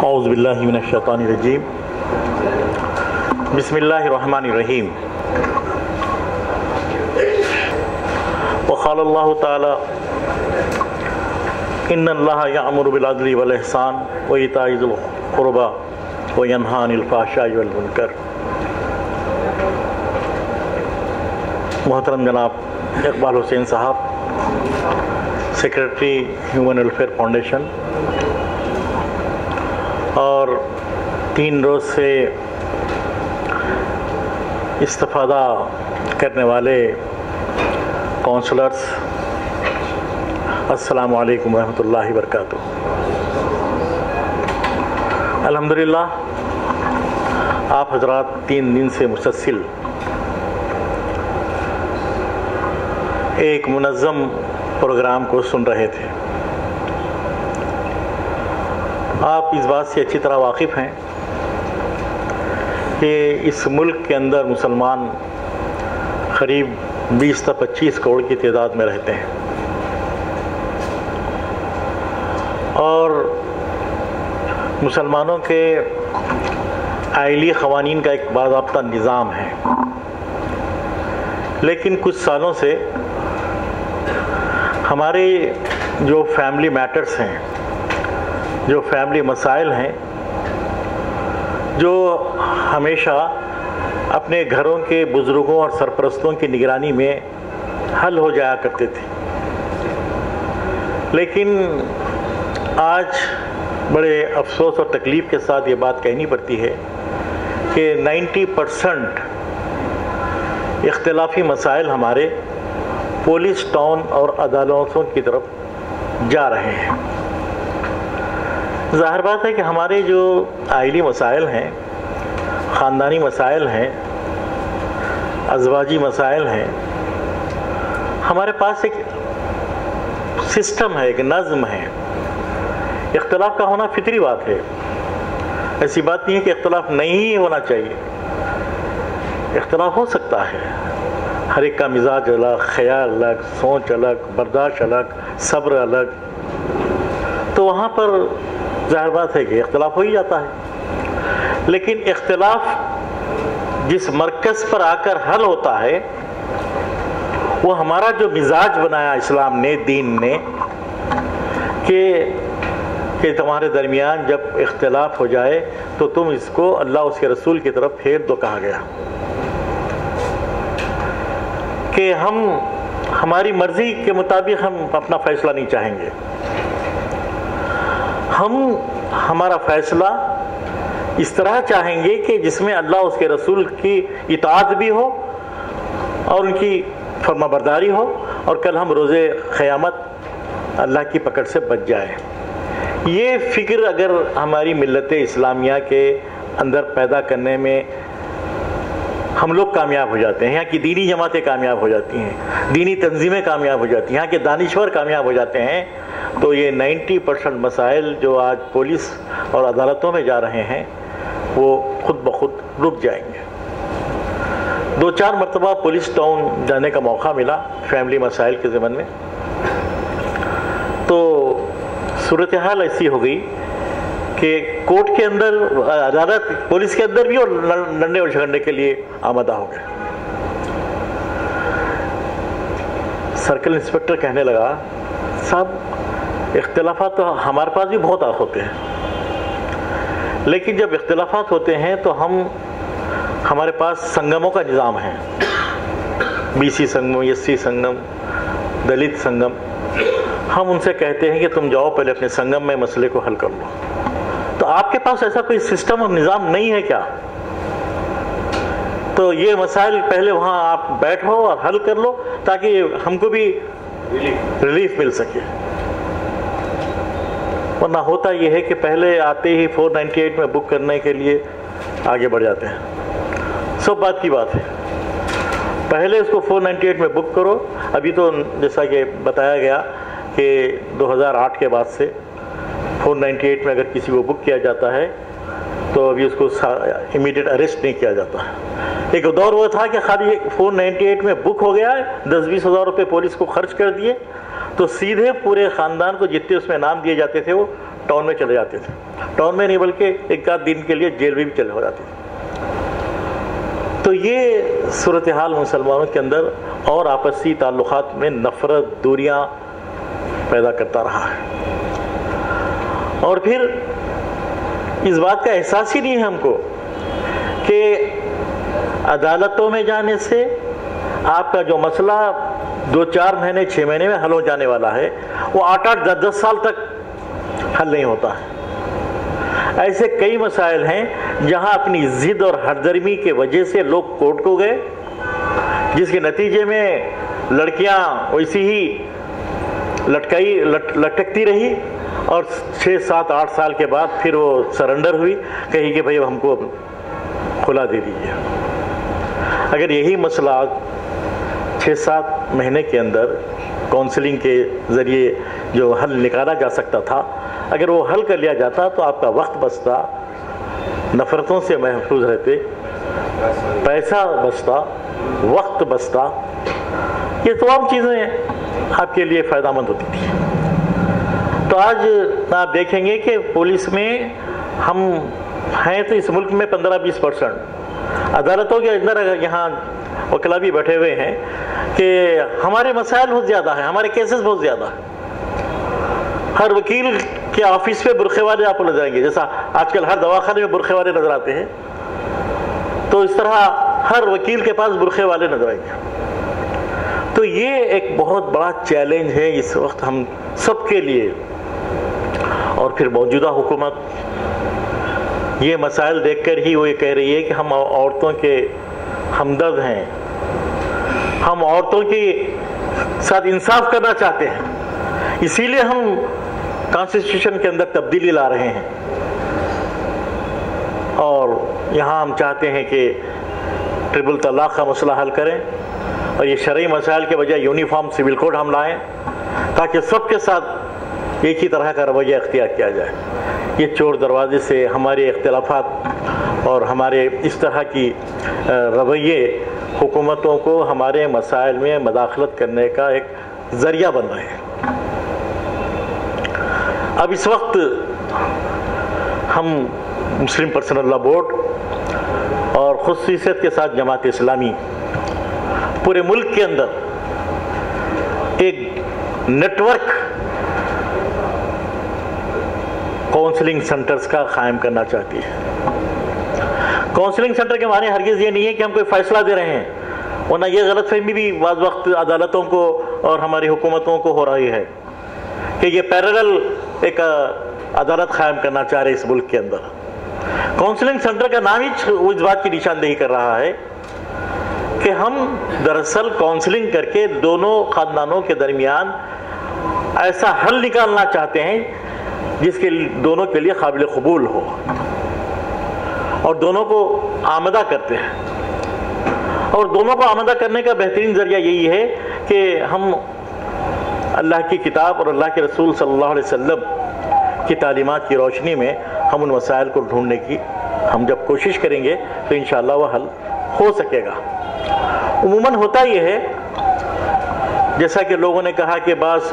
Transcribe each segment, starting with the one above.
اعوذ باللہ من الشیطان الرجیم بسم اللہ الرحمن الرحیم وقال اللہ تعالی ان اللہ یأمر بالعدل والاحسان وایتاء ذی القربی وینہی عن الفحشاء والمنکر۔ محترم جناب اقبال حسین صاحب، سیکریٹری ہیومن ویلفیئر فاؤنڈیشن، اور 3 روز سے استفادہ کرنے والے کونسلرز، السلام علیکم ورحمۃ اللہ وبرکاتہ۔ الحمدللہ آپ حضرات 3 دن سے مسلسل ایک منظم پروگرام کو سن رہے تھے۔ آپ اس بات سے اچھی طرح واقف ہیں کہ اس ملک کے اندر مسلمان قریب 20 تا 25 کروڑ کی تعداد میں رہتے ہیں، اور مسلمانوں کے آئلی قوانین کا ایک باضابطہ نظام ہے، لیکن کچھ سالوں سے ہمارے جو فیملی میٹرز ہیں، جو فیملی مسائل ہیں، جو ہمیشہ اپنے گھروں کے بزرگوں اور سرپرستوں کی نگرانی میں حل ہو جایا کرتے تھے، لیکن آج بڑے افسوس اور تکلیف کے ساتھ یہ بات کہنی پڑتی ہے کہ 90% اختلافی مسائل ہمارے پولیس ٹاؤن اور عدالتوں کی طرف جا رہے ہیں۔ ظاہر بات ہے کہ ہمارے جو آئلی مسائل ہیں، خاندانی مسائل ہیں، ازواجی مسائل ہیں، ہمارے پاس ایک سسٹم ہے، ایک نظم ہے۔ اختلاف کا ہونا فطری بات ہے، ایسی بات نہیں ہے کہ اختلاف نہیں ہونا چاہیے، اختلاف ہو سکتا ہے، ہر ایک کا مزاج الگ، خیال الگ، سوچ الگ، برداشت الگ، صبر الگ، تو وہاں پر ظاہر بات ہے کہ اختلاف ہو ہی جاتا ہے، لیکن اختلاف جس مرکز پر آ کر حل ہوتا ہے وہ ہمارا جو مزاج بنایا اسلام نے، دین نے، کہ تمہارے درمیان جب اختلاف ہو جائے تو تم اس کو اللہ اس کے رسول کی طرف پھیر دو، کہا گیا کہ ہماری مرضی کے مطابق ہم اپنا فیصلہ نہیں چاہیں گے، ہمارا فیصلہ اس طرح چاہیں گے کہ جس میں اللہ اس کے رسول کی اطاعت بھی ہو اور ان کی فرما برداری ہو، اور کل ہم روز قیامت اللہ کی پکڑ سے بچ جائے۔ یہ فکر اگر ہماری ملت اسلامیہ کے اندر پیدا کرنے میں ہم لوگ کامیاب ہو جاتے ہیں، یہاں کی دینی جماعتیں کامیاب ہو جاتی ہیں، دینی تنظیمیں کامیاب ہو جاتی ہیں، یہاں کے دانشور کامیاب ہو جاتے ہیں، تو یہ 90% مسائل جو آج پولیس اور عدالتوں میں جا رہے ہیں وہ خود بخود رک جائیں گے۔ 2-4 مرتبہ پولیس ٹاؤن جانے کا موقع ملا فیملی مسائل کے ضمن میں، تو صورتحال ایسی ہو گئی کہ کورٹ کے اندر، عدالت، پولیس کے اندر بھی اور لڑنے اور جھگڑنے کے لیے آمادہ ہو گئے۔ سرکل انسپکٹر کہنے لگا، صاحب اختلافات تو ہمارے پاس بھی بہت ہوتے ہیں، لیکن جب اختلافات ہوتے ہیں تو ہمارے پاس سنگموں کا نظام ہے، BC سنگم، SC سنگم، دلت سنگم، ہم ان سے کہتے ہیں کہ تم جاؤ پہلے اپنے سنگم میں مسئلے کو حل کر لو۔ تو آپ کے پاس ایسا کوئی سسٹم اور نظام نہیں ہے کیا؟ تو یہ مسائل پہلے وہاں آپ بیٹھو اور حل کر لو تاکہ ہم کو بھی ریلیف مل سکے، ورنہ ہوتا یہ ہے کہ پہلے آتے ہی 498 میں بک کرنے کے لیے آگے بڑھ جاتے ہیں۔ سب بات کی بات ہے، پہلے اس کو 498 میں بک کرو۔ ابھی تو جیسا کہ بتایا گیا کہ 2008 کے بعد سے 498 میں اگر کسی کو بک کیا جاتا ہے تو ابھی اس کو امیڈیٹ اریسٹ نہیں کیا جاتا ہے۔ ایک دور وہ تھا کہ خالی 498 میں بک ہو گیا ہے، 10-20 ہزار روپے پولیس کو خرچ کر دیے تو سیدھے پورے خاندان کو جتنے اس میں نام دیے جاتے تھے وہ ٹاؤن میں چلے جاتے تھے، ٹاؤن میں نہیں بلکہ ایک آدھ دن کے لیے جیل میں بھی چلے ہو جاتے تھے۔ تو یہ صورتحال مسلمانوں کے اندر اور آپسی تعلقات میں نفرت، دوریاں پیدا کرتا رہا ہے، اور پھر اس بات کا احساس ہی نہیں ہے ہم کو کہ عدالتوں میں جانے سے آپ کا جو مسئلہ 2-4 مہینے 6 مہینے میں حل ہو جانے والا ہے، وہ 8-8 10-10 سال تک حل نہیں ہوتا ہے۔ ایسے کئی مسائل ہیں جہاں اپنی ضد اور ہردرمی کے وجہ سے لوگ کورٹ کو گئے، جس کے نتیجے میں لڑکیاں ویسی ہی لٹکتی رہی، اور 6-7-8 سال کے بعد پھر وہ سرنڈر ہوئی، کہی کہ بھئی ہم کو کھلا دے دیجیے۔ اگر یہی مسئلہ 6-7 مہینے کے اندر کونسلنگ کے ذریعے جو حل نکالا جا سکتا تھا، اگر وہ حل کر لیا جاتا تو آپ کا وقت بچتا، نفرتوں سے محفوظ رہتے، پیسہ بچتا، وقت بچتا، یہ تمام چیزیں آپ کے لیے فائدہ مند ہوتی تھی۔ تو آج آپ دیکھیں گے کہ پولیس میں ہم ہیں تو اس ملک میں 15-20%، عدالتوں کے اندر اگر یہاں وکلا بھی بیٹھے ہوئے ہیں کہ ہمارے مسائل بہت زیادہ ہیں، ہمارے کیسز بہت زیادہ ہیں۔ ہر وکیل کے آفس پہ برقعے والے آپ کو نظر آئیں گے، جیسا آج کل ہر دواخانے میں برقعے والے نظر آتے ہیں، تو اس طرح ہر وکیل کے پاس برقعے والے نظر آئیں گے۔ تو یہ ایک بہت بڑا چیلنج ہے اس وقت ہم سب کے لیے، اور پھر موجودہ حکومت یہ مسائل دیکھ کر ہی وہ یہ کہہ رہی ہے کہ ہم عورتوں کے ہمدرد ہیں، ہم عورتوں کے ساتھ انصاف کرنا چاہتے ہیں، اسی لیے ہم کانسٹیٹیوشن کے اندر تبدیلی لا رہے ہیں، اور یہاں ہم چاہتے ہیں کہ ٹرپل طلاق کا مسئلہ حل کریں، اور یہ شرعی مسائل کے بجائے یونیفارم سول کوڈ ہم لائیں تاکہ سب کے ساتھ ایک ہی طرح کا رویہ اختیار کیا جائے۔ یہ چور دروازے سے ہمارے اختلافات اور ہمارے اس طرح کی رویے حکومتوں کو ہمارے مسائل میں مداخلت کرنے کا ایک ذریعہ بن رہے ہیں۔ اب اس وقت ہم مسلم پرسنل لا بورڈ اور خصوصیت کے ساتھ جماعت اسلامی پورے ملک کے اندر ایک نیٹ ورک کاؤنسلنگ سینٹرز کا قائم کرنا چاہتی ہے۔ کاؤنسلنگ سینٹر کے معنی ہرگز یہ نہیں ہے کہ ہم کوئی فیصلہ دے رہے ہیں، ورنہ یہ غلط فہمی بھی بعض وقت عدالتوں کو اور ہماری حکومتوں کو ہو رہی ہے کہ یہ پیرالل ایک عدالت قائم کرنا چاہ رہے اس ملک کے اندر۔ کاؤنسلنگ سینٹر کا نام ہی اس بات کی نشاندہی کر رہا ہے کہ ہم دراصل کاؤنسلنگ کر کے دونوں خاندانوں کے درمیان ایسا حل نکالنا چاہتے ہیں جس کے دونوں کے لیے قابل قبول ہو، اور دونوں کو آمدہ کرتے ہیں، اور دونوں کو آمدہ کرنے کا بہترین ذریعہ یہی ہے کہ ہم اللہ کی کتاب اور اللہ کے رسول صلی اللہ علیہ وسلم کی تعلیمات کی روشنی میں ہم ان مسائل کو ڈھونڈنے کی ہم جب کوشش کریں گے تو انشاءاللہ وہ حل ہو سکے گا۔ عموماً ہوتا یہ ہے، جیسا کہ لوگوں نے کہا کہ بعض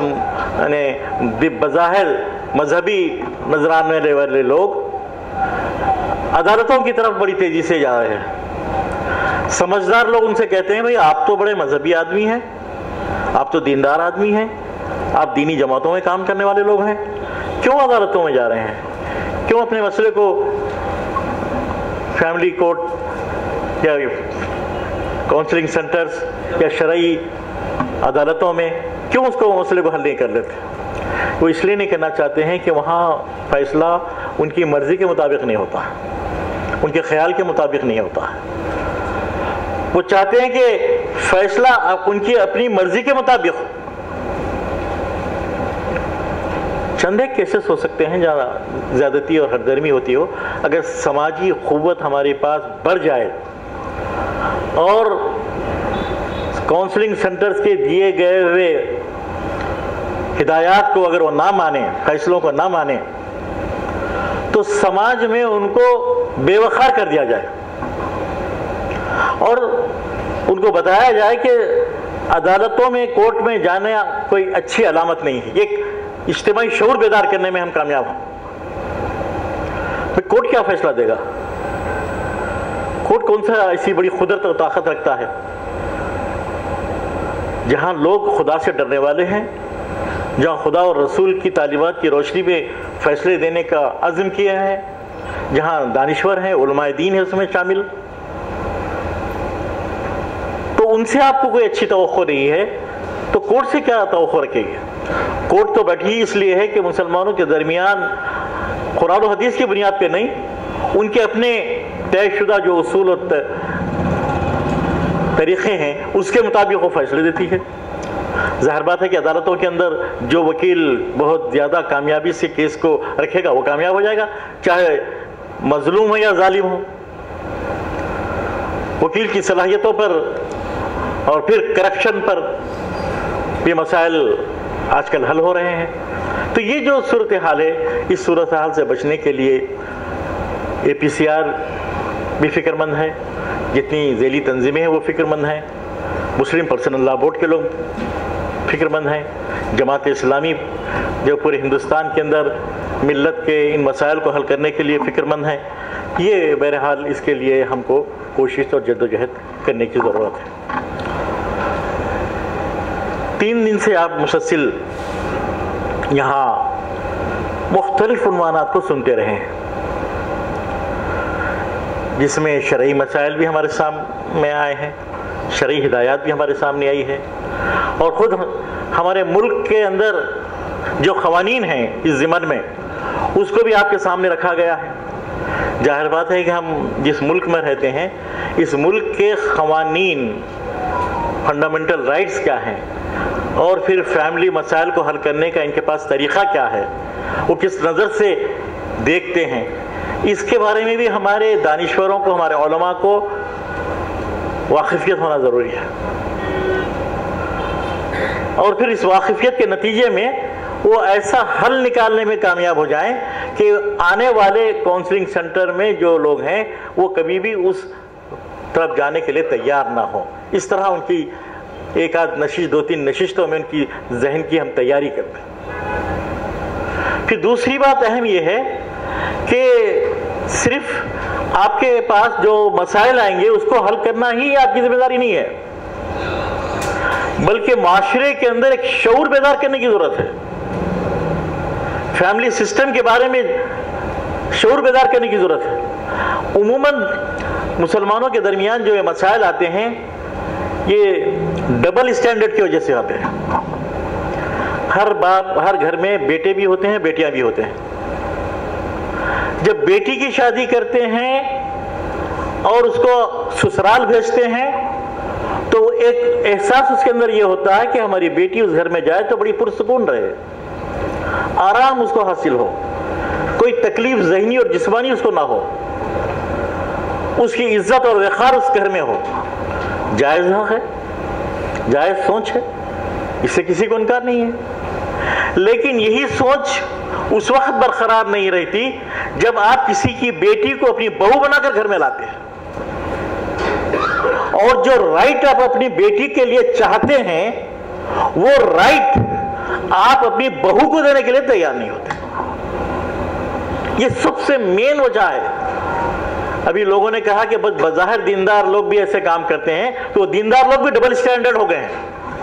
بظاہر مذہبی نظرانے والے لوگ عدالتوں کی طرف بڑی تیزی سے جا رہے ہیں۔ سمجھدار لوگ ان سے کہتے ہیں بھئی آپ تو بڑے مذہبی آدمی ہیں، آپ تو دیندار آدمی ہیں، آپ دینی جماعتوں میں کام کرنے والے لوگ ہیں، کیوں عدالتوں میں جا رہے ہیں؟ کیوں اپنے مسئلے کو فیملی کورٹ یا کاؤنسلنگ سینٹرز یا شرعی عدالتوں میں کیوں اس کو مسئلے کو حل نہیں کر لیتے؟ وہ اس لیے نہیں کرنا چاہتے ہیں کہ وہاں فیصلہ ان کی مرضی کے مطابق نہیں ہوتا، ان کے خیال کے مطابق نہیں ہوتا۔ وہ چاہتے ہیں کہ فیصلہ ان کی اپنی مرضی کے مطابق ہو۔ چند ایک کیسز ہو سکتے ہیں جہاں زیادتی اور ہردرمی ہوتی ہو، اگر سماجی قوت ہمارے پاس بڑھ جائے اور کاؤنسلنگ سینٹرز کے دیے گئے ہوئے ہدایات کو اگر وہ نہ مانیں، فیصلوں کو نہ مانیں، تو سماج میں ان کو بے وقار کر دیا جائے اور ان کو بتایا جائے کہ عدالتوں میں کورٹ میں جانا کوئی اچھی علامت نہیں ہے۔ ایک اجتماعی شعور بیدار کرنے میں ہم کامیاب ہوں۔ कोर्ट क्या फैसला देगा? कोर्ट कौन सा ऐसी बड़ी कुदरत और ताकत रखता है जहां लोग खुदा से डरने वाले हैं, जहां खुदा और रसूल की तालीमात की रोशनी में फैसले देने का अज़्म किया है, जहां दानिश्वर हैं, उलमाए दीन है उसमें शामिल, तो उनसे आपको कोई अच्छी तवक्को नहीं है तो कोर्ट से क्या तवक्को रखेंगे? कोर्ट तो बैठी इसलिए है कि मुसलमानों के दरमियान कुरान और हदीस की बुनियाद पे नहीं, उनके अपने तयशुदा जो उसूल और तरीक़े हैं उसके मुताबिक वो फैसले देती है। ज़ाहिर बात है कि अदालतों के अंदर जो वकील बहुत ज़्यादा कामयाबी से केस को रखेगा वो कामयाब हो जाएगा, चाहे मजलूम हो या जालिम हो। वकील की सलाहियतों पर और फिर करप्शन पर ये मसाइल आजकल हल हो रहे हैं। तो ये जो सूरत हाल है, इस सूरत हाल से बचने के लिए APCR भी फ़िक्रमंद है, जितनी ज़ैली तंजीमें हैं वो फ़िक्रमंद हैं, मुस्लिम पर्सनल लॉ बोर्ड के लोग फ़िक्रमंद हैं, जमात इस्लामी जो पूरे हिंदुस्तान के अंदर मिल्लत के इन मसाइल को हल करने के लिए फ़िक्रमंद हैं। ये बहरहाल इसके लिए हमको कोशिश और जद्दोजहद करने की ज़रूरत है। 3 दिन से आप मुसलसल यहाँ मुख्तलिफ उन्वानात को सुनते रहे हैं, जिसमें शरई मसाइल भी हमारे सामने आए हैं, शरई हिदायत भी हमारे सामने आई है, और ख़ुद हमारे मुल्क के अंदर जो क़वानीन हैं इस ज़िमन में उसको भी आपके सामने रखा गया है। ज़ाहिर बात है कि हम जिस मुल्क में रहते हैं, इस मुल्क के क़वानीन, फंडामेंटल राइट्स क्या हैं, और फिर फैमिली मसाइल को हल करने का इनके पास तरीक़ा क्या है, वो किस नज़र से देखते हैं, इसके बारे में भी हमारे दानिश्वरों को, हमारे उलमा को वाक़िफ़ियत होना ज़रूरी है। और फिर इस वाक़िफ़ियत के नतीजे में वो ऐसा हल निकालने में कामयाब हो जाएं कि आने वाले काउंसलिंग सेंटर में जो लोग हैं वो कभी भी उस तरफ जाने के लिए तैयार ना हो। इस तरह उनकी एक आध नशिश, 2-3 नशिस्तों में उनकी जहन की हम तैयारी करते हैं। फिर दूसरी बात अहम ये है कि सिर्फ आपके पास जो मसाइल आएंगे उसको हल करना ही आपकी जिम्मेदारी नहीं है, बल्कि माशरे के अंदर एक शऊर बेदार करने की जरूरत है। फैमिली सिस्टम के बारे में शऊर बेदार करने की जरूरत है। उमूमन मुसलमानों के दरमियान जो ये मसाइल आते हैं ये डबल स्टैंडर्ड की वजह से आते हैं। हर बाप, हर घर में बेटे भी होते हैं, बेटियां भी होते हैं। जब बेटी की शादी करते हैं और उसको ससुराल भेजते हैं तो एक एहसास उसके अंदर ये होता है कि हमारी बेटी उस घर में जाए तो बड़ी पुरसुकून रहे, आराम उसको हासिल हो, कोई तकलीफ ज़हनी और जिस्मानी उसको ना हो, उसकी इज्जत और वक़ार उस घर में हो। जायज़ हक़ है, जायज़ सोच है, इससे किसी को इनकार नहीं है। लेकिन यही सोच उस वक्त बरकरार नहीं रहती जब आप किसी की बेटी को अपनी बहू बनाकर घर में लाते हैं, और जो राइट आप अपनी बेटी के लिए चाहते हैं वो राइट आप अपनी बहू को देने के लिए तैयार नहीं होते। ये सबसे मेन वजह है। अभी लोगों ने कहा कि बस बज़ाहिर दीनदार लोग भी ऐसे काम करते हैं, तो दीनदार लोग भी डबल स्टैंडर्ड हो गए हैं।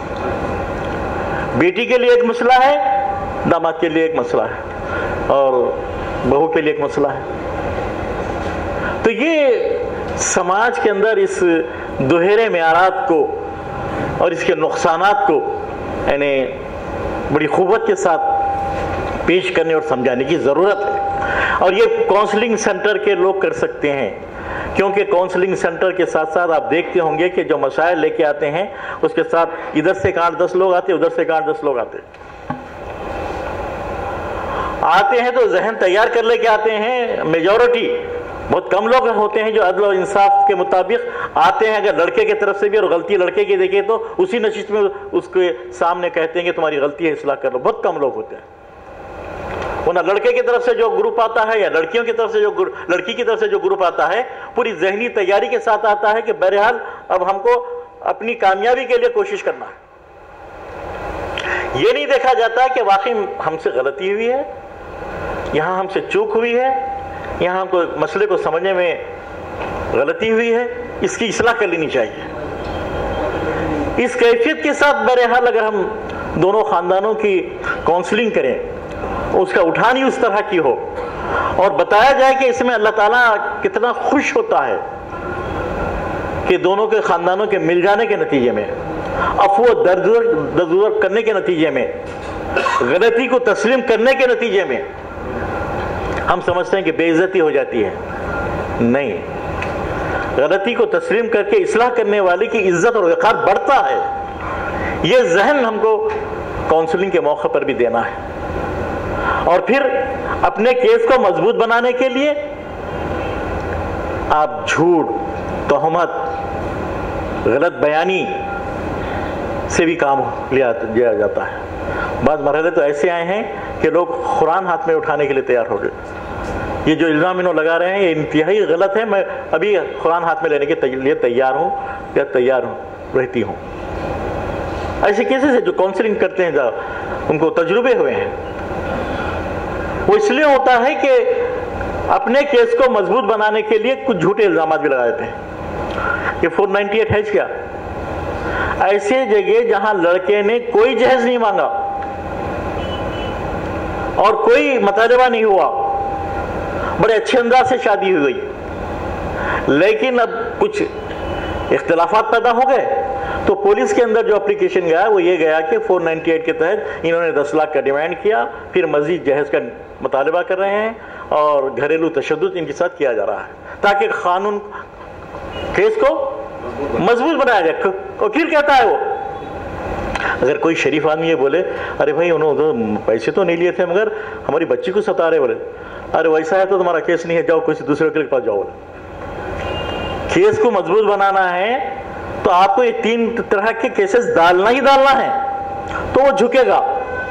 बेटी के लिए एक मसला है, दामाद के लिए एक मसला है, और बहू के लिए एक मसला है। तो ये समाज के अंदर इस दोहरे मेयारात को और इसके नुकसानात को यानी बड़ी क़ुव्वत के साथ पेश करने और समझाने की ज़रूरत है। और ये काउंसलिंग सेंटर के लोग कर सकते हैं, क्योंकि काउंसलिंग सेंटर के साथ साथ आप देखते होंगे कि जो मसाइल लेके आते हैं उसके साथ इधर से 8-10 लोग आते, उधर से 8-10 लोग आते हैं तो जहन तैयार कर लेके आते हैं। मेजॉरिटी बहुत कम लोग होते हैं जो अदल और इंसाफ के मुताबिक आते हैं। अगर लड़के की तरफ से भी और गलती लड़के की देखे तो उसी नशिस्त में उसके सामने कहते हैं कि तुम्हारी गलती है, इस्लाह कर लो। बहुत कम लोग होते हैं। वो ना लड़के की तरफ से जो ग्रुप आता है या लड़कियों की तरफ से जो लड़की की तरफ से जो ग्रुप आता है पूरी जहनी तैयारी के साथ आता है कि बहरहाल अब हमको अपनी कामयाबी के लिए कोशिश करना है। ये नहीं देखा जाता कि वाकई हमसे गलती हुई है, यहाँ हमसे चूक हुई है, یہاں ہم کو مسئلے کو سمجھنے میں غلطی ہوئی ہے، اس کی اصلاح کر لینی چاہیے۔ اس کیفیت کے ساتھ بہرحال اگر ہم دونوں خاندانوں کی کونسلنگ کریں، اس کا اٹھان ہی اس طرح کی ہو، اور بتایا جائے کہ اس میں اللہ تعالیٰ کتنا خوش ہوتا ہے کہ دونوں کے خاندانوں کے مل جانے کے نتیجے میں، عفو درگزر کرنے کے نتیجے میں، غلطی کو تسلیم کرنے کے نتیجے میں ہم سمجھتے ہیں کہ بے عزتی ہو جاتی ہے۔ نہیں، غلطی کو تسلیم کر کے اصلاح کرنے والے کی عزت اور وقار بڑھتا ہے۔ یہ ذہن ہم کو کونسلنگ کے موقع پر بھی دینا ہے، اور پھر اپنے کیس کو مضبوط بنانے کے لیے آپ جھوٹ، تہمت، غلط بیانی سے بھی کام لیا جاتا ہے۔ بعض مرحلے تو ایسے آئے ہیں کہ لوگ قرآن ہاتھ میں اٹھانے کے لیے تیار ہو گئے۔ یہ جو الزام انہوں لگا رہے ہیں یہ انتہائی غلط ہے، میں ابھی قرآن ہاتھ میں لینے کے لیے تیار ہوں یا تیار رہتی ہوں۔ ایسے کیسز ہیں جو کونسلنگ کرتے ہیں، ان کو تجربے ہوئے ہیں۔ وہ اس لیے ہوتا ہے کہ اپنے کیس کو مضبوط بنانے کے لیے کچھ جھوٹے الزامات بھی لگا دیتے ہیں۔ یہ 498 ہے کیا؟ ایسے جگہ جہاں لڑکے نے کوئی جہیز نہیں مانگا اور کوئی مطالبہ نہیں ہوا، بڑے اچھے انداز سے شادی ہوئی، لیکن اب کچھ اختلافات پیدا ہو گئے تو پولیس کے اندر جو اپلیکیشن گیا وہ یہ گیا کہ 498 کے تحت انہوں نے 10 لاکھ کا ڈیمانڈ کیا، پھر مزید جہیز کا مطالبہ کر رہے ہیں اور گھریلو تشدد ان کے ساتھ کیا جا رہا ہے تاکہ قانون کیس کو مضبوط بنایا جائے۔ وکیل کہتا ہے وہ، اگر کوئی شریف آدمی یہ بولے ارے بھائی انہوں نے پیسے تو نہیں لیے تھے مگر ہماری بچی کو ستا رہے، بولے ارے ویسا ہے تو تمہارا کیس نہیں ہے، جاؤ کسی دوسرے وکیل کے پاس جاؤ۔ بولے کیس کو مضبوط بنانا ہے تو آپ کو یہ 3 طرح کے کیسز ڈالنا ہی ڈالنا ہے تو وہ جھکے گا۔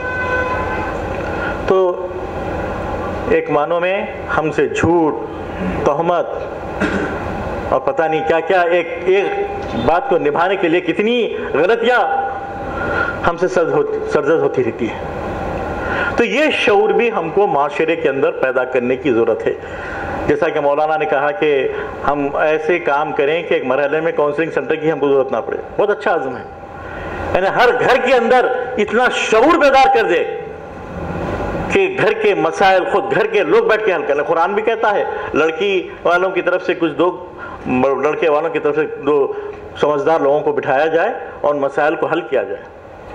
تو ایک معنوں میں ہم سے جھوٹ، تہمت اور پتہ نہیں کیا کیا ایک بات کو نبھانے کے لیے کتنی غلطیاں ہم سے سرزد ہوتی رہتی ہے۔ تو یہ شعور بھی ہم کو معاشرے کے اندر پیدا کرنے کی ضرورت ہے۔ جیسا کہ مولانا نے کہا کہ ہم ایسے کام کریں کہ ایک مرحلے میں کونسلنگ سینٹر کی ہم کو ضرورت نہ پڑے، بہت اچھا عزم ہے، یعنی ہر گھر کے اندر اتنا شعور بیدار کر دے کہ گھر کے مسائل خود گھر کے لوگ بیٹھ کے حل کر لیں۔ قرآن بھی کہتا ہے لڑکی والوں کی طرف سے کچھ لڑکے والوں کی طرف سے 2 سمجھدار لوگوں کو بٹھایا جائے اور مسائل کو حل کیا جائے۔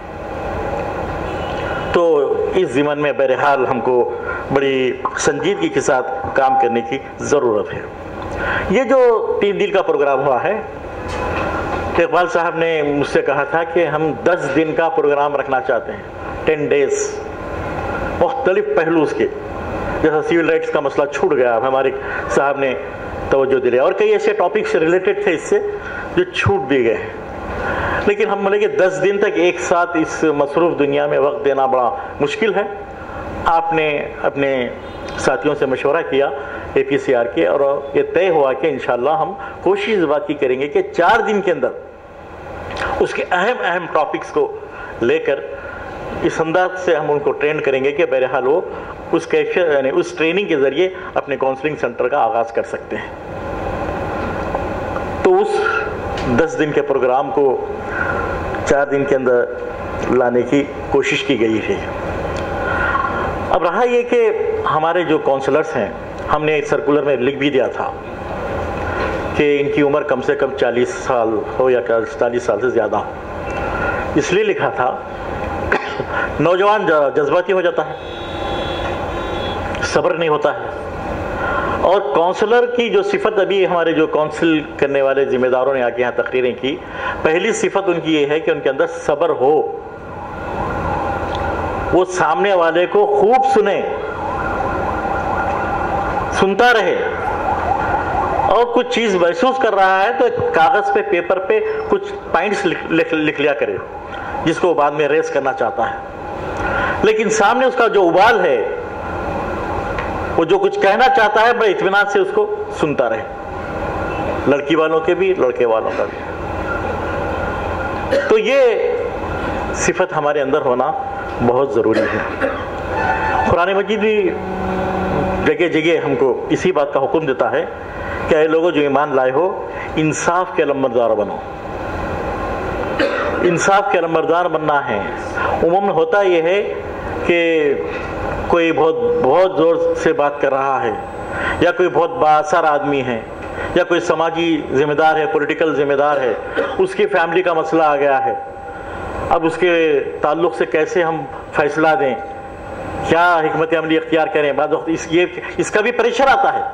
تو اس ضمن میں بہرحال ہم کو بڑی سنجیدگی کے ساتھ کام کرنے کی ضرورت ہے۔ یہ جو 3 دن کا پروگرام ہوا ہے، اقبال صاحب نے مجھ سے کہا تھا کہ ہم 10 دن کا پروگرام رکھنا چاہتے ہیں، 10 ڈیز، مختلف پہلو اس کے، جیسا سیول رائٹس کا مسئلہ چھوٹ گیا، اب ہمارے صاحب نے توجہ دلایا، اور کئی ایسے ٹاپک سے ریلیٹڈ تھے اس سے جو چھوٹ بھی گئے ہیں، لیکن ہم بولے کہ 10 دن تک ایک ساتھ اس مصروف دنیا میں وقت دینا بڑا مشکل ہے۔ آپ نے اپنے ساتھیوں سے مشورہ کیا APCR کے، اور یہ طے ہوا کہ انشاءاللہ ہم کوشش اس بات کی کریں گے کہ 4 دن کے اندر اس کے اہم ٹاپکس کو لے کر اس انداز سے ہم ان کو ٹرین کریں گے کہ بہرحال وہ اس کیفیت یعنی اس ٹریننگ کے ذریعے اپنے کونسلنگ سینٹر کا آغاز کر سکتے ہیں۔ تو اس 10 دن کے پروگرام کو 4 دن کے اندر لانے کی کوشش کی گئی ہے۔ اب رہا یہ کہ ہمارے جو کونسلرز ہیں، ہم نے ایک سرکولر میں لکھ بھی دیا تھا کہ ان کی عمر کم سے کم 40 سال ہو یا 40 سال سے زیادہ ہو۔ اس لیے لکھا تھا نوجوان جذباتی ہو جاتا ہے، صبر نہیں ہوتا ہے، اور کونسلر کی جو صفت ابھی ہمارے جو کونسل کرنے والے ذمہ داروں نے آ کے یہاں تقریریں کی، پہلی صفت ان کی یہ ہے کہ ان کے اندر صبر ہو، وہ سامنے والے کو خوب سنتا رہے، اور کچھ چیز محسوس کر رہا ہے تو ایک کاغذ پہ پیپر پہ کچھ پوائنٹس لکھ لیا کرے جس کو بعد میں ریز کرنا چاہتا ہے، لیکن سامنے اس کا جو ابال ہے، وہ جو کچھ کہنا چاہتا ہے بڑے اطمینان سے اس کو سنتا رہے، لڑکی والوں کے بھی لڑکے والوں کا بھی۔ تو یہ صفت ہمارے اندر ہونا بہت ضروری ہے۔ قرآن مجید بھی جگہ جگہ ہم کو اسی بات کا حکم دیتا ہے کہ اے لوگوں جو ایمان لائے ہو، انصاف کے علمبردار بنو، انصاف کے علمبردار بننا ہے۔ عموماً ہوتا یہ ہے کہ کوئی بہت زور سے بات کر رہا ہے، یا کوئی بہت بااثر آدمی ہے، یا کوئی سماجی ذمہ دار ہے، پولیٹیکل ذمہ دار ہے، اس کی فیملی کا مسئلہ آ گیا ہے، اب اس کے تعلق سے کیسے ہم فیصلہ دیں، کیا حکمت عملی اختیار کریں، بعض وقت اس کا بھی پریشر آتا ہے۔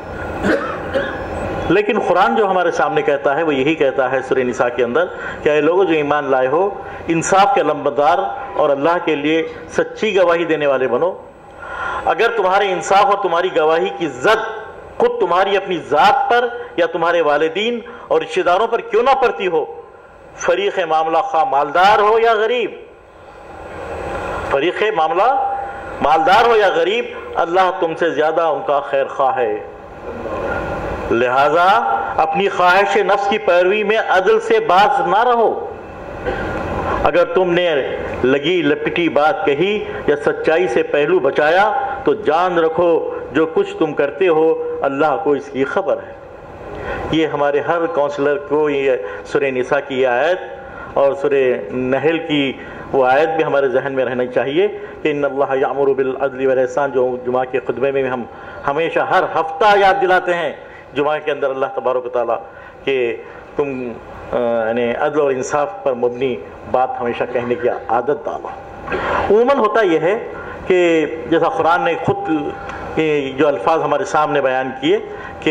لیکن قرآن جو ہمارے سامنے کہتا ہے وہ یہی کہتا ہے سورہ نساء کے اندر کہ اے لوگوں جو ایمان لائے ہو، انصاف کے علمبردار اور اللہ کے لیے سچی گواہی دینے والے بنو۔ اگر تمہارے انصاف اور تمہاری گواہی کی زد خود تمہاری اپنی ذات پر یا تمہارے والدین اور رشتہ داروں پر کیوں نہ پڑتی ہو، فریق معاملہ خواہ مالدار ہو یا غریب، فریق معاملہ مالدار ہو یا غریب، اللہ تم سے زیادہ ان کا خیر خواہ ہے۔ لہذا اپنی خواہش نفس کی پیروی میں عدل سے باز نہ رہو۔ اگر تم نے لگی لپٹی بات کہی یا سچائی سے پہلو بچایا تو جان رکھو جو کچھ تم کرتے ہو اللہ کو اس کی خبر ہے۔ یہ ہمارے ہر کونسلر کو یہ سورہ نساء کی یہ آیت اور سورہ نحل کی وہ آیت بھی ہمارے ذہن میں رہنا چاہیے کہ ان اللہ یامر بالعدل والاحسان، جو جمعہ کے خطبے میں ہم ہمیشہ ہر ہفتہ یاد دلاتے ہیں جمعہ کے اندر، اللہ تبارک و تعالیٰ کہ تم یعنی عدل اور انصاف پر مبنی بات ہمیشہ کہنے کی عادت ڈالو۔ عموماً ہوتا یہ ہے کہ جیسا قرآن نے خود جو الفاظ ہمارے سامنے بیان کیے کہ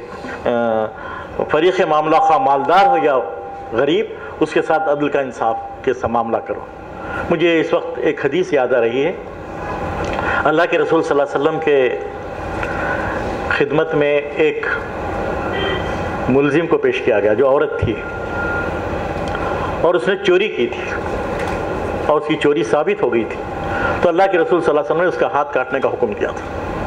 فریق معاملہ خواہ مالدار ہو یا غریب، اس کے ساتھ عدل کا انصاف کے ساتھ معاملہ کرو۔ مجھے اس وقت ایک حدیث یاد آ رہی ہے، اللہ کے رسول صلی اللہ علیہ وسلم کے خدمت میں ایک ملزم کو پیش کیا گیا جو عورت تھی اور اس نے چوری کی تھی اور اس کی چوری ثابت ہو گئی تھی، تو اللہ کے رسول صلی اللہ علیہ وسلم نے اس کا ہاتھ کاٹنے کا حکم دیا تھا۔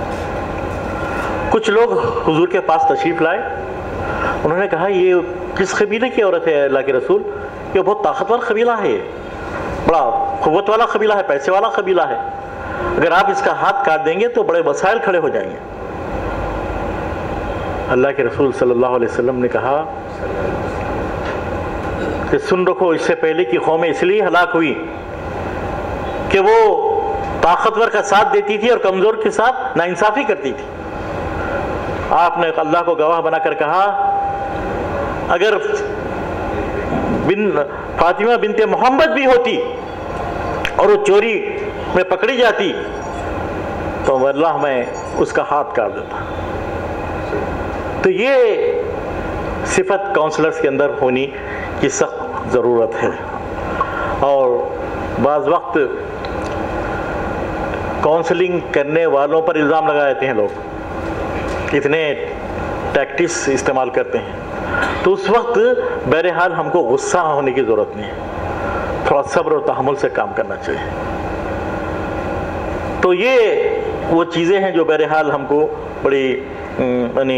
کچھ لوگ حضور کے پاس تشریف لائے، انہوں نے کہا یہ کس قبیلے کی عورت ہے اللہ کے رسول؟ یہ بہت طاقتور قبیلہ ہے، بڑا قوت والا قبیلہ ہے، پیسے والا قبیلہ ہے، اگر آپ اس کا ہاتھ کاٹ دیں گے تو بڑے مسائل کھڑے ہو جائیں گے۔ اللہ کے رسول صلی اللہ علیہ وسلم نے کہا کہ سن رکھو، اس سے پہلے کی قومیں اس لیے ہلاک ہوئی کہ وہ طاقتور کا ساتھ دیتی تھی اور کمزور کے ساتھ ناانصافی کرتی تھی۔ آپ نے اللہ کو گواہ بنا کر کہا اگر فاطمہ بنت محمد بھی ہوتی اور وہ چوری میں پکڑی جاتی تو واللہ میں اس کا ہاتھ کاٹ دیتا۔ تو یہ صفت کونسلرز کے اندر ہونے کی سخت ضرورت ہے، اور بعض وقت کونسلنگ کرنے والوں پر الزام لگا دیتے ہیں، لوگ اتنے ٹیکٹکس استعمال کرتے ہیں، تو اس وقت بہرحال ہم کو غصہ ہونے کی ضرورت نہیں ہے، تھوڑا صبر اور تحمل سے کام کرنا چاہیے۔ تو یہ وہ چیزیں ہیں جو بہرحال ہم کو بڑی یعنی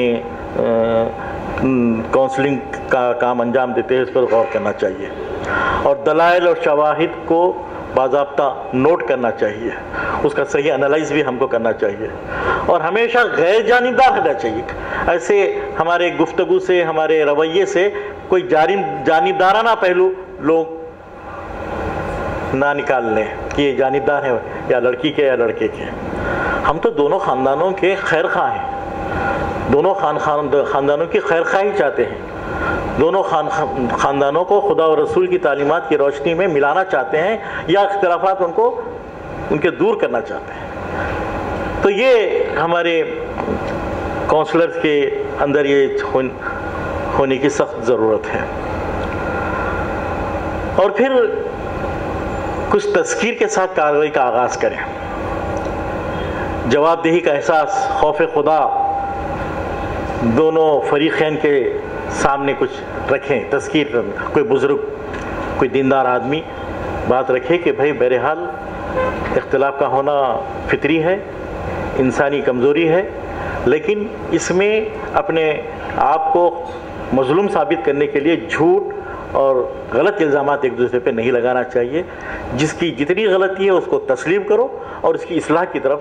کونسلنگ کا کام انجام دیتے ہیں، اس پر غور کرنا چاہیے، اور دلائل اور شواہد کو باضابطہ نوٹ کرنا چاہیے، اس کا صحیح انالائز بھی ہم کو کرنا چاہیے، اور ہمیشہ غیر جانبدار رہنا چاہیے۔ ایسے ہمارے گفتگو سے، ہمارے رویے سے کوئی جانبدارانہ پہلو لوگ نہ نکال لیں کہ یہ جانبدار ہیں یا لڑکی کے یا لڑکے کے۔ ہم تو دونوں خاندانوں کے خیر خواہ ہیں، دونوں خاندانوں کی خیر خواہی چاہتے ہیں، دونوں خاندانوں کو خدا اور رسول کی تعلیمات کی روشنی میں ملانا چاہتے ہیں یا اختلافات ان کے دور کرنا چاہتے ہیں۔ تو یہ ہمارے کونسلرز کے اندر یہ ہونے کی سخت ضرورت ہے۔ اور پھر کچھ تذکیر کے ساتھ کارروائی کا آغاز کریں، جواب دہی کا احساس، خوف خدا دونوں فریقین کے سامنے کچھ رکھیں، تذکیر کوئی بزرگ، کوئی دیندار آدمی بات رکھے کہ بھائی بہرحال اختلاف کا ہونا فطری ہے، انسانی کمزوری ہے، لیکن اس میں اپنے آپ کو مظلوم ثابت کرنے کے لیے جھوٹ اور غلط الزامات ایک دوسرے پہ نہیں لگانا چاہیے، جس کی جتنی غلطی ہے اس کو تسلیم کرو اور اس کی اصلاح کی طرف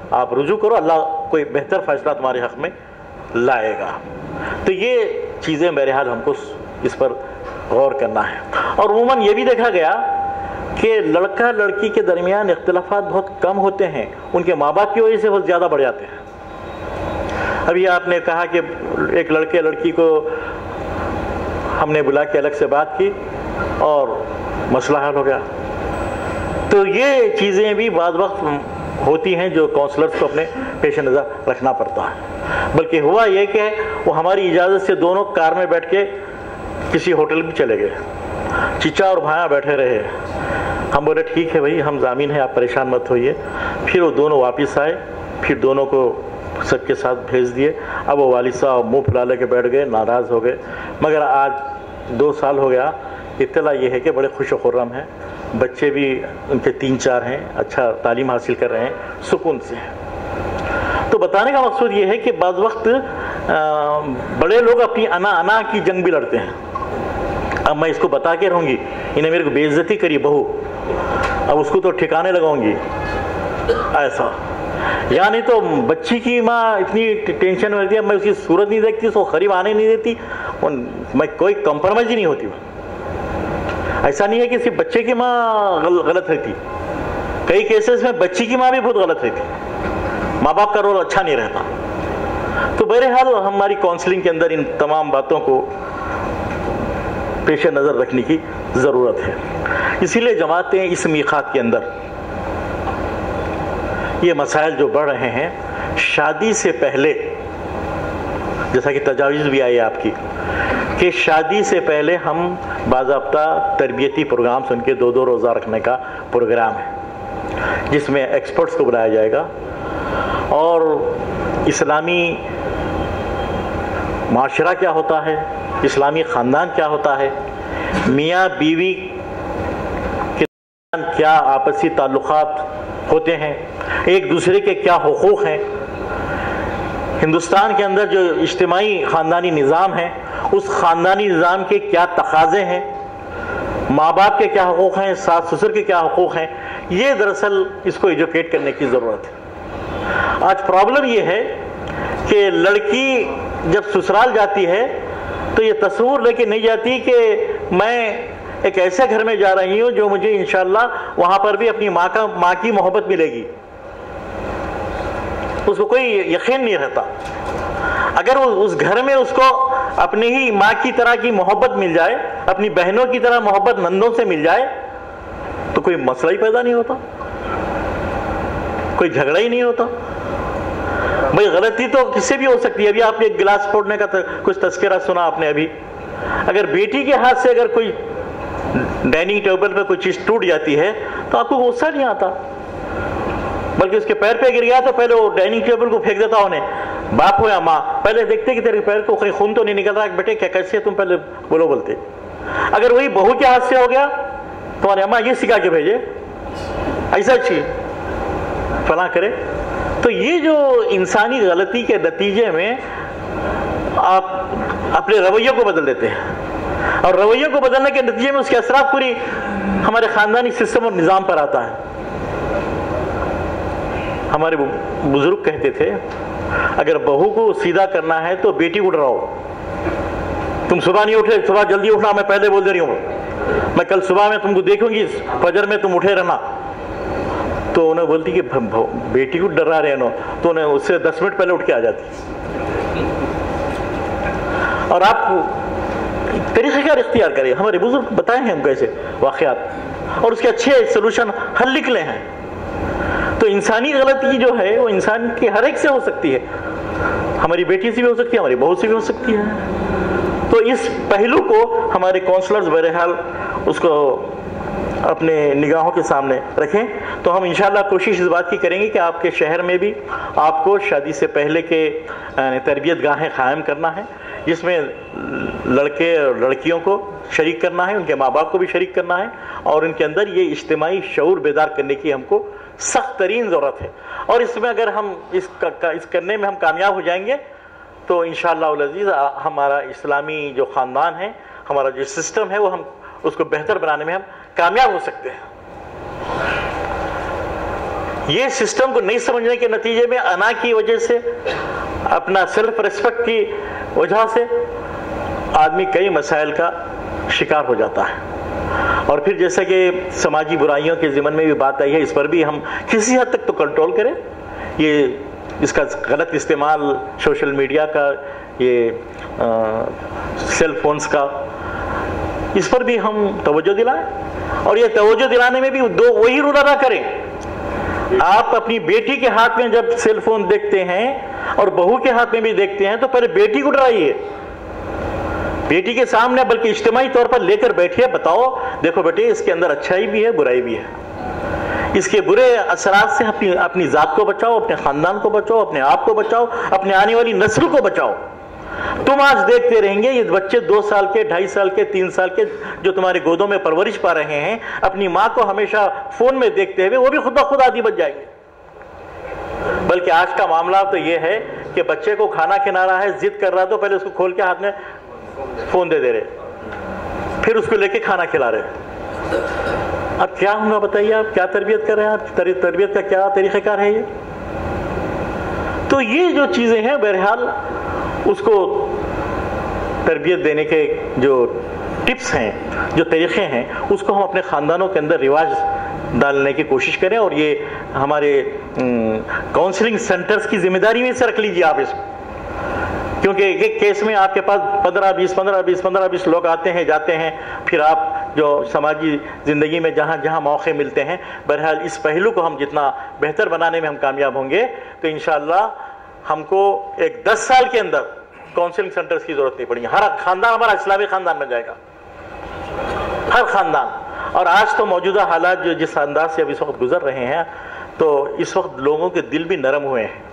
آپ رجوع کرو، اللہ کوئی بہتر فیصلہ تمہارے حق میں لائے گا۔ تو یہ چیزیں بہرحال ہم کو اس پر غور کرنا ہے۔ اور عموماً یہ بھی دیکھا گیا کہ لڑکا لڑکی کے درمیان اختلافات بہت کم ہوتے ہیں، ان کے ماں باپ کی وجہ سے بہت زیادہ بڑھ جاتے ہیں۔ ابھی آپ نے کہا کہ ایک لڑکے لڑکی کو ہم نے بلا کے الگ سے بات کی اور مسئلہ حل ہو گیا۔ تو یہ چیزیں بھی بعض وقت ہوتی ہیں جو کونسلرز کو اپنے پیش نظر رکھنا پڑتا ہے۔ بلکہ ہوا یہ کہ وہ ہماری اجازت سے دونوں کار میں بیٹھ کے کسی ہوٹل بھی چلے گئے، چچا اور بھائیاں بیٹھے رہے۔ ہم بولے ٹھیک ہے بھائی، ہم ضامین ہیں، آپ پریشان مت ہوئیے۔ پھر وہ دونوں واپس آئے، پھر دونوں کو سب کے ساتھ بھیج دیے۔ اب وہ والد صاحب منہ پھلا لے کے بیٹھ گئے، ناراض ہو گئے۔ مگر آج 2 سال ہو گیا، اطلاع یہ ہے کہ بڑے خوش و خرم ہیں، بچے بھی ان کے 3-4 ہیں، اچھا تعلیم حاصل کر رہے ہیں، سکون سے ہیں۔ تو بتانے کا مقصود یہ ہے کہ بعض وقت بڑے لوگ اپنی انا کی جنگ بھی لڑتے ہیں۔ اب میں اس کو بتا کے رہوں گی، انہیں میرے کو بے عزتی کری بہو، اب اس کو تو ٹھکانے لگاؤں گی، ایسا۔ یعنی تو بچی کی ماں اتنی ٹینشن میں رہتی ہے، میں اس کی صورت نہیں دیکھتی، اس کو قریب آنے نہیں دیتی، میں کوئی کمپرومائز ہی نہیں ہوتی۔ ایسا نہیں ہے کہ صرف بچے کی ماں غلط رہتی، کئی کیسز میں بچی کی ماں بھی بہت غلط رہتی، ماں باپ کا رول اچھا نہیں رہتا۔ تو بہرحال ہماری کاؤنسلنگ کے اندر ان تمام باتوں کو پیش نظر رکھنے کی ضرورت ہے۔ اسی لیے جماعتیں اس میقات کے اندر یہ مسائل جو بڑھ رہے ہیں، شادی سے پہلے، جیسا کہ تجاویز بھی آئی آپ کی کہ شادی سے پہلے ہم باضابطہ تربیتی پروگرام سن کے 2 روزہ رکھنے کا پروگرام ہے، جس میں ایکسپرٹس کو بلایا جائے گا اور اسلامی معاشرہ کیا ہوتا ہے، اسلامی خاندان کیا ہوتا ہے، میاں بیوی کے درمیان کیا آپسی تعلقات ہوتے ہیں، ایک دوسرے کے کیا حقوق ہیں، ہندوستان کے اندر جو اجتماعی خاندانی نظام ہے اس خاندانی نظام کے کیا تقاضے ہیں، ماں باپ کے کیا حقوق ہیں، ساس سسر کے کیا حقوق ہیں، یہ دراصل اس کو ایجوکیٹ کرنے کی ضرورت ہے۔ آج پرابلم یہ ہے کہ لڑکی جب سسرال جاتی ہے تو یہ تصور لے کے نہیں جاتی کہ میں ایک ایسے گھر میں جا رہی ہوں جو مجھے انشاءاللہ وہاں پر بھی اپنی ماں کی محبت ملے گی، اس کو کوئی یقین نہیں رہتا۔ اگر اس گھر میں اس کو اپنی ہی ماں کی طرح کی محبت مل جائے، اپنی بہنوں کی طرح محبت نندوں سے مل جائے تو کوئی مسئلہ ہی پیدا نہیں ہوتا، کوئی جھگڑا ہی نہیں ہوتا۔ بھئی غلطی تو کس سے بھی ہو سکتی ہے۔ ابھی آپ نے ایک گلاس پھوڑنے کا کچھ تذکرہ سنا آپ نے ابھی، اگر بیٹی کے ہاتھ سے اگر کوئی ڈائننگ ٹیبل پہ کوئی چیز ٹوٹ جاتی ہے تو آپ کو غصہ نہیں آتا، بلکہ اس کے پیر پہ گر گیا تو پہلے وہ ڈائننگ ٹیبل کو پھینک دیتا انہیں، باپ ہو یا ماں پہلے دیکھتے کہ تیرے پیر کو کہیں خون تو نہیں نکل رہا، بیٹے کیا کیسے تم پہلے بولتے۔ اگر وہی بہو کے ہاتھ سے ہو گیا تمہاری اماں یہ سکھا کے بھیجے ایسا چیز فلاں کرے، تو یہ جو انسانی غلطی کے نتیجے میں آپ اپنے رویوں کو بدل دیتے ہیں، اور رویوں کو بدلنے کے نتیجے میں اس کے اثرات پوری ہمارے خاندانی سسٹم اور نظام پر آتا ہے۔ ہمارے بزرگ کہتے تھے اگر بہو کو سیدھا کرنا ہے تو بیٹی کو ڈراؤ، تم صبح نہیں اٹھے، صبح جلدی اٹھنا، میں پہلے بول دے رہی ہوں، میں کل صبح میں تم کو دیکھوں گی فجر میں تم اٹھے رہنا، تو انہیں بولتی کہ بیٹی کو ڈرا رہے ہیں، تو انہیں اس سے 10 منٹ پہلے اٹھ کے آ جاتی۔ اور آپ طریقہ کار اختیار کریں، ہمارے بزرگ بتائے ہیں ہم کیسے واقعات، اور اس کے اچھے سلوشن حل نکلے ہیں۔ تو انسانی غلطی جو ہے وہ انسان کے ہر ایک سے ہو سکتی ہے، ہماری بیٹی سے بھی ہو سکتی ہے، ہماری بہو سے بھی ہو سکتی ہے۔ تو اس پہلو کو ہمارے کونسلرز بہرحال اس کو اپنے نگاہوں کے سامنے رکھیں۔ تو ہم انشاءاللہ کوشش اس بات کی کریں گے کہ آپ کے شہر میں بھی آپ کو شادی سے پہلے کے تربیت گاہیں قائم کرنا ہے، جس میں لڑکے اور لڑکیوں کو شریک کرنا ہے، ان کے ماں باپ کو بھی شریک کرنا ہے، اور ان کے اندر یہ اجتماعی شعور بیدار کرنے کی ہم کو سخت ترین ضرورت ہے۔ اور اس میں اگر ہم اس کرنے میں ہم کامیاب ہو جائیں گے تو انشاءاللہ العزیز ہمارا اسلامی جو خاندان ہے، ہمارا جو سسٹم ہے، وہ ہم اس کو بہتر بنانے میں ہم کامیاب ہو سکتے ہیں۔ یہ سسٹم کو نہیں سمجھنے کے نتیجے میں انا کی وجہ سے، اپنا سیلف ریسپیکٹ کی وجہ سے آدمی کئی مسائل کا شکار ہو جاتا ہے. اور پھر جیسا کہ سماجی برائیوں کے ضمن میں بھی بات آئی ہے، اس پر بھی ہم کسی حد تک تو کنٹرول کریں. یہ اس کا غلط استعمال سوشل میڈیا کا، یہ سیل فونز کا، اس پر بھی ہم توجہ دلائیں. اور یہ توجہ دلانے میں بھی وہی رول ادا کریں. آپ اپنی بیٹی کے ہاتھ میں جب سیل فون دیکھتے ہیں اور بہو کے ہاتھ میں بھی دیکھتے ہیں تو پہلے بیٹی کو ڈرائیے، بیٹی کے سامنے، بلکہ اجتماعی طور پر لے کر بیٹھیے، بتاؤ دیکھو بیٹے اس کے اندر اچھائی بھی ہے برائی بھی ہے، اس کے برے اثرات سے اپنی ذات کو بچاؤ، اپنے خاندان کو بچاؤ، اپنے آپ کو بچاؤ، اپنے آنے والی نسل کو بچاؤ. تم آج دیکھتے رہیں گے یہ بچے 2 سال کے، 2.5 سال کے، 3 سال کے جو تمہارے گودوں میں پرورش پا رہے ہیں، اپنی ماں کو ہمیشہ فون میں دیکھتے ہوئے وہ بھی خود بخود عادی بن جائیں گے. بلکہ آج کا معاملہ تو یہ ہے کہ بچے کو کھانا کھلا رہا ہے، ضد کر رہا تو پہلے اس کو کھول کے ہاتھ میں فون دے رہے، پھر اس کو لے کے کھانا کھلا رہے. اب کیا ہوگا بتائیے، آپ کیا تربیت کر رہے ہیں، آپ تربیت کا کیا طریقہ کار ہے یہ؟ تو یہ جو چیزیں ہیں بہرحال اس کو تربیت دینے کے جو ٹپس ہیں، جو طریقے ہیں، اس کو ہم اپنے خاندانوں کے اندر رواج ڈالنے کی کوشش کریں. اور یہ ہمارے کاؤنسلنگ سینٹرز کی ذمہ داری میں سے رکھ لیجیے آپ اس کو، کیونکہ ایک کیس میں آپ کے پاس 15-20 لوگ آتے ہیں جاتے ہیں. پھر آپ جو سماجی زندگی میں جہاں جہاں موقع ملتے ہیں، بہرحال اس پہلو کو ہم جتنا بہتر بنانے میں ہم کامیاب ہوں گے تو انشاءاللہ ہم کو ایک 10 سال کے اندر کاؤنسلنگ سینٹرز کی ضرورت نہیں پڑے گی. ہر خاندان ہمارا اسلامی خاندان بن جائے گا، ہر خاندان. اور آج تو موجودہ حالات جو جس انداز سے اب اس وقت گزر رہے ہیں تو اس وقت لوگوں کے دل بھی نرم ہوئے ہیں،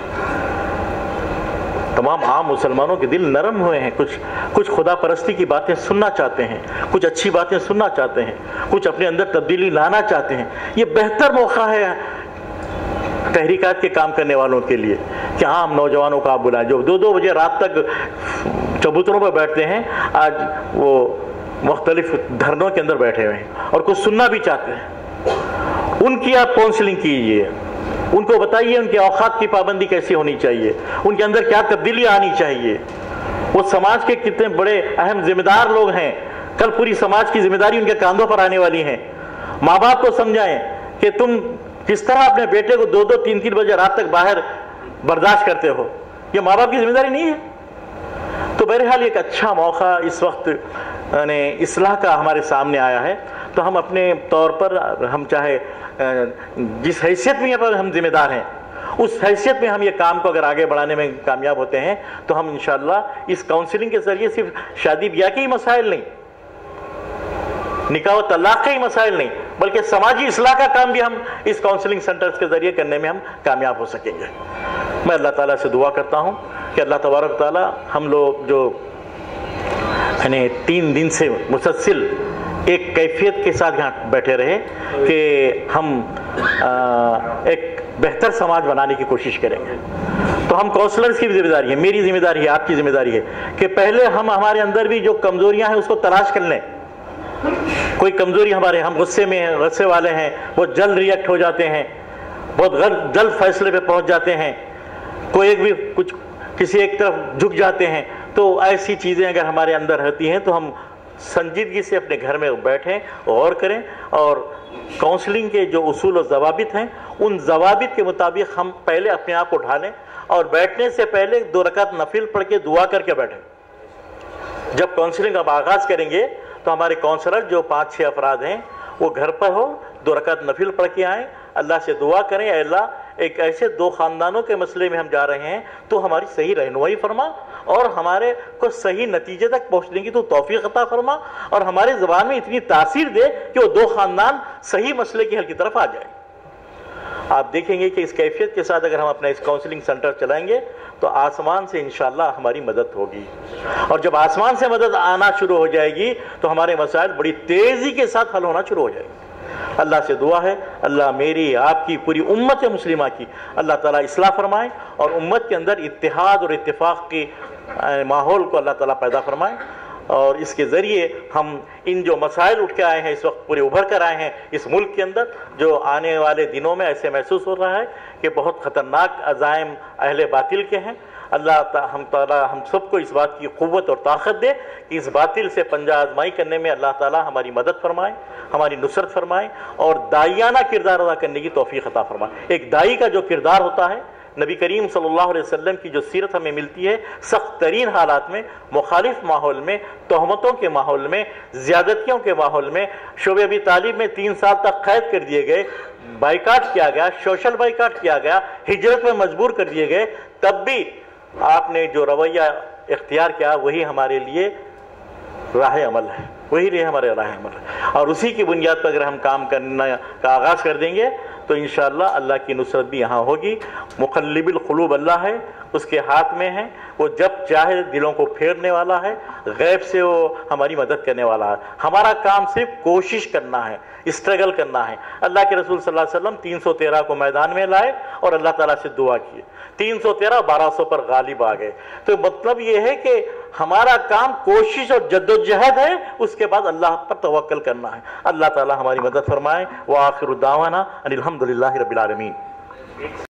تمام عام مسلمانوں کے دل نرم ہوئے ہیں. کچھ خدا پرستی کی باتیں سننا چاہتے ہیں، کچھ اچھی باتیں سننا چاہتے ہیں، کچھ اپنے اندر تبدیلی لانا چاہتے ہیں. یہ بہتر موقع ہے تحریکات کے کام کرنے والوں کے لیے کہ ہاں ہم نوجوانوں کو آپ بلائیں جو 2 بجے رات تک چبوتروں پر بیٹھتے ہیں، آج وہ مختلف دھرنوں کے اندر بیٹھے ہوئے ہیں اور کچھ سننا بھی چاہتے ہیں. ان کی آپ کاؤنسلنگ کیجیے، ان کو بتائیے ان کے اوقات کی پابندی کیسی ہونی چاہیے، ان کے اندر کیا تبدیلی آنی چاہیے. وہ سماج کے کتنے بڑے اہم ذمہ دار لوگ ہیں، کل پوری سماج کی ذمہ داری ان کے کاندھوں پر آنے والی ہیں. ماں باپ کو سمجھائیں کہ تم کس طرح اپنے بیٹے کو 2-3 بجے رات تک باہر برداشت کرتے ہو، یہ ماں باپ کی ذمہ داری نہیں ہے. تو بہرحال ایک اچھا موقع اس وقت اصلاح کا ہمارے سامنے آیا ہے. تو ہم اپنے طور پر، ہم چاہے جس حیثیت میں ہم ذمہ دار ہیں، اس حیثیت میں ہم یہ کام کو اگر آگے بڑھانے میں کامیاب ہوتے ہیں تو ہم انشاءاللہ اس کاؤنسلنگ کے ذریعے صرف شادی بیاہ کے ہی مسائل نہیں، نکاح و طلاق کے ہی مسائل نہیں، بلکہ سماجی اصلاح کا کام بھی ہم اس کاؤنسلنگ سینٹرز کے ذریعے کرنے میں ہم کامیاب ہو سکیں گے. میں اللہ تعالیٰ سے دعا کرتا ہوں کہ اللہ تبارک تعالیٰ ہم لوگ جو 3 دن سے مسلسل ایک کیفیت کے ساتھ یہاں بیٹھے رہے کہ ہم ایک بہتر سماج بنانے کی کوشش کریں گے. تو ہم کاؤنسلرز کی بھی ذمہ داری ہے، میری ذمہ داری ہے، آپ کی ذمہ داری ہے کہ پہلے ہم ہمارے اندر بھی جو کمزوریاں ہیں اس کو تلاش کر لیں. کوئی کمزوری ہمارے، ہم غصے میں ہیں، غصے والے ہیں، بہت جلد ریئیکٹ ہو جاتے ہیں، بہت جلد فیصلے پہ پہنچ جاتے ہیں، کوئی ایک بھی کچھ کسی ایک طرف جھک جاتے ہیں. تو ایسی چیزیں اگر ہمارے اندر ہوتی ہیں تو ہم سنجیدگی سے اپنے گھر میں بیٹھیں، غور کریں اور کاؤنسلنگ کے جو اصول و ضوابط ہیں ان ضوابط کے مطابق ہم پہلے اپنے آپ کو ڈھالیں اور بیٹھنے سے پہلے 2 رکعت نفل پڑھ کے دعا کر کے بیٹھیں. جب کاؤنسلنگ اب آغاز کریں گے تو ہمارے کاؤنسلر جو 5-6 افراد ہیں وہ گھر پر ہو، 2 رکعت نفل پڑھ کے آئیں، اللہ سے دعا کریں، اے اللہ ایک ایسے 2 خاندانوں کے مسئلے میں ہم جا رہے ہیں تو ہماری صحیح رہنمائی فرما اور ہمارے کو صحیح نتیجے تک پہنچنے کی تو توفیق عطا فرما اور ہمارے زبان میں اتنی تاثیر دے کہ وہ 2 خاندان صحیح مسئلے کی حل کی طرف آ جائیں. آپ دیکھیں گے کہ اس کیفیت کے ساتھ اگر ہم اپنا اس کاؤنسلنگ سینٹر چلائیں گے تو آسمان سے انشاءاللہ ہماری مدد ہوگی. اور جب آسمان سے مدد آنا شروع ہو جائے گی تو ہمارے مسائل بڑی تیزی کے ساتھ حل ہونا شروع ہو جائے گی. اللہ سے دعا ہے اللہ میری آپ کی پوری امت مسلمہ کی اللہ تعالیٰ اصلاح فرمائے اور امت کے اندر اتحاد اور اتفاق کی ماحول کو اللہ تعالیٰ پیدا فرمائے. اور اس کے ذریعے ہم ان جو مسائل اٹھ کے آئے ہیں اس وقت پورے ابھر کر آئے ہیں اس ملک کے اندر، جو آنے والے دنوں میں ایسے محسوس ہو رہا ہے کہ بہت خطرناک عزائم اہل باطل کے ہیں، اللہ تعالیٰ ہم سب کو اس بات کی قوت اور طاقت دے کہ اس باطل سے پنجہ آزمائی کرنے میں اللہ تعالیٰ ہماری مدد فرمائے، ہماری نصرت فرمائے اور داعیانہ کردار ادا کرنے کی توفیق عطا فرمائے۔ ایک داعی کا جو کردار ہوتا ہے، نبی کریم صلی اللہ علیہ وسلم کی جو سیرت ہمیں ملتی ہے، سخت ترین حالات میں، مخالف ماحول میں، تہمتوں کے ماحول میں، زیادتیوں کے ماحول میں، شعبہ ابی طالب میں 3 سال تک قید کر دیے گئے، بائیکاٹ کیا گیا، سوشل بائیکاٹ کیا گیا، ہجرت میں مجبور کر دیے گئے، تب بھی آپ نے جو رویہ اختیار کیا وہی ہمارے لیے راہ عمل ہے، وہی لیے ہمارے راہ عمل ہے، اور اسی کی بنیاد پر اگر ہم کام کرنا کا آغاز کر دیں گے تو انشاءاللہ اللہ کی نصرت بھی یہاں ہوگی۔ مقلب القلوب اللہ ہے، اس کے ہاتھ میں ہے، وہ جب چاہے دلوں کو پھیرنے والا ہے، غیب سے وہ ہماری مدد کرنے والا ہے۔ ہمارا کام صرف کوشش کرنا ہے، اسٹرگل کرنا ہے۔ اللہ کے رسول صلی اللہ علیہ وسلم 313 کو میدان میں لائے اور اللہ تعالیٰ سے دعا کیے، 313 1200 پر غالب آ گئے۔ تو مطلب یہ ہے کہ ہمارا کام کوشش اور جد و جہد ہے، اس کے بعد اللہ پر توکل کرنا ہے۔ اللہ تعالیٰ ہماری مدد فرمائے۔ وآخر دعوانا ان الحمدللہ رب العالمین۔